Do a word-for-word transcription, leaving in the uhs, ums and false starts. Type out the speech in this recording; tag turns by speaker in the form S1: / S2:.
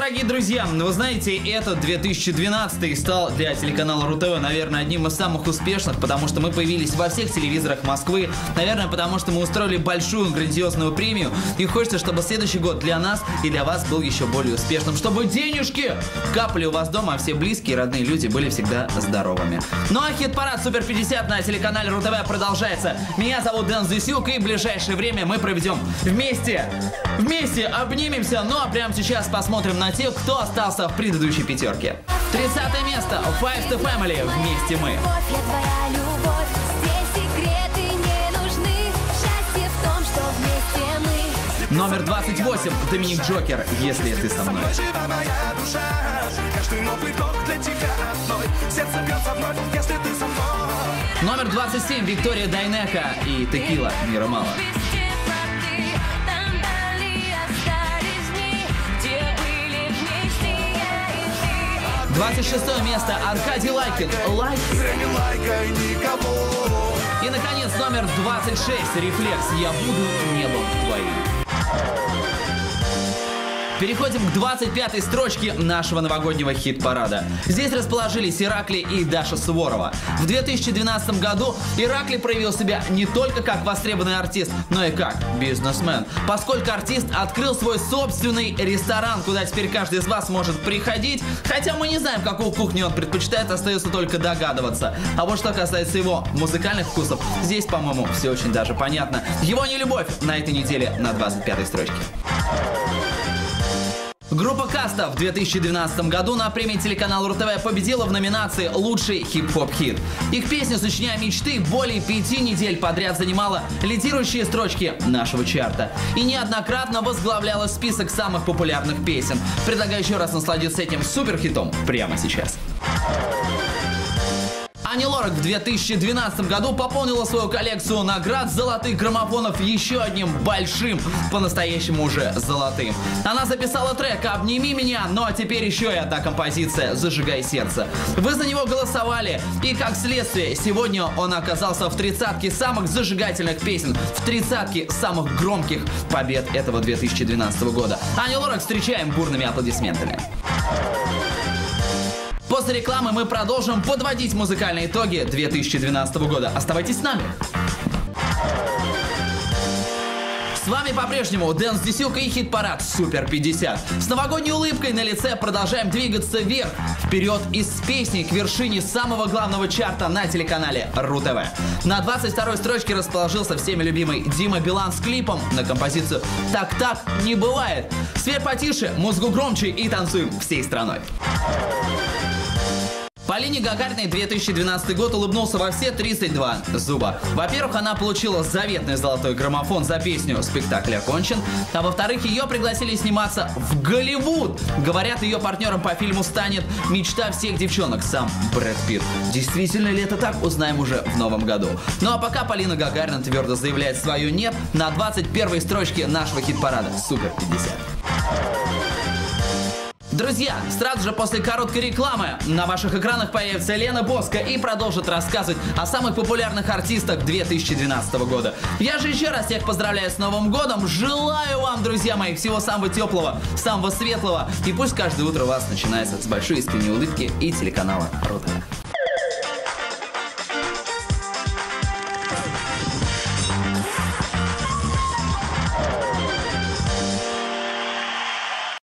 S1: дорогие друзья, вы знаете, этот две тысячи двенадцатый стал для телеканала РУ-ТВ, наверное, одним из самых успешных, потому что мы появились во всех телевизорах Москвы, наверное, потому что мы устроили большую грандиозную премию, и хочется, чтобы следующий год для нас и для вас был еще более успешным, чтобы денежки капали у вас дома, а все близкие и родные люди были всегда здоровыми. Ну а хит-парад Супер пятьдесят на телеканале РУ-ТВ продолжается. Меня зовут Дэн Зисюк, и в ближайшее время мы проведем вместе, вместе обнимемся, ну а прямо сейчас посмотрим на тех, кто остался в предыдущей пятерке. тридцатое место. Five to Family. Вместе мы. Номер двадцать восемь. Доминик Джокер. Если ты со мной. Номер двадцать семь. Виктория Дайнеко и Текила. Мира мало. двадцать шестое место. Аркадий Лайкин. Лайк. И, наконец, номер двадцать шесть. Рефлекс. Я буду небом твоим. Переходим к двадцать пятой строчке нашего новогоднего хит-парада. Здесь расположились Иракли и Даша Суворова. В две тысячи двенадцатом году Иракли проявил себя не только как востребованный артист, но и как бизнесмен, поскольку артист открыл свой собственный ресторан, куда теперь каждый из вас может приходить, хотя мы не знаем, какую кухню он предпочитает, остается только догадываться. А вот что касается его музыкальных вкусов, здесь, по-моему, все очень даже понятно. Его нелюбовь на этой неделе на двадцать пятой строчке. Группа Каста в две тысячи двенадцатом году на премии телеканала РУ-ТВ победила в номинации «Лучший хип-хоп-хит». Их песня «Сочиняя мечты» более пяти недель подряд занимала лидирующие строчки нашего чарта и неоднократно возглавляла список самых популярных песен. Предлагаю еще раз насладиться этим суперхитом прямо сейчас. Ани Лорак в две тысячи двенадцатом году пополнила свою коллекцию наград золотых граммофонов еще одним большим, по-настоящему уже золотым. Она записала трек «Обними меня», ну а теперь еще и одна композиция «Зажигай сердце». Вы за него голосовали, и как следствие, сегодня он оказался в тридцатке самых зажигательных песен, в тридцатке самых громких побед этого две тысячи двенадцатого года. Ани Лорак встречаем бурными аплодисментами. После рекламы мы продолжим подводить музыкальные итоги две тысячи двенадцатого года. Оставайтесь с нами. С вами по-прежнему Дэн Зисюк и хит-парад Супер пятьдесят. С новогодней улыбкой на лице продолжаем двигаться вверх, вперед из песни к вершине самого главного чарта на телеканале РУ-ТВ. На двадцать второй строчке расположился всеми любимый Дима Билан с клипом на композицию «Так-так не бывает». Свет потише, музыку громче и танцуем всей страной. Полине Гагариной две тысячи двенадцатый год улыбнулся во все тридцать два зуба. Во-первых, она получила заветный золотой граммофон за песню «Спектакль окончен», а во-вторых, ее пригласили сниматься в Голливуд. Говорят, ее партнером по фильму станет мечта всех девчонок, сам Брэд Питт. Действительно ли это так, узнаем уже в новом году. Ну а пока Полина Гагарина твердо заявляет свое «нет» на двадцать первой строчке нашего хит-парада Супер пятьдесят. Друзья, сразу же после короткой рекламы на ваших экранах появится Лена Боско и продолжит рассказывать о самых популярных артистах две тысячи двенадцатого года. Я же еще раз всех поздравляю с Новым годом, желаю вам, друзья мои, всего самого теплого, самого светлого, и пусть каждое утро у вас начинается с большой искренней улыбки и телеканала РУ-ТВ.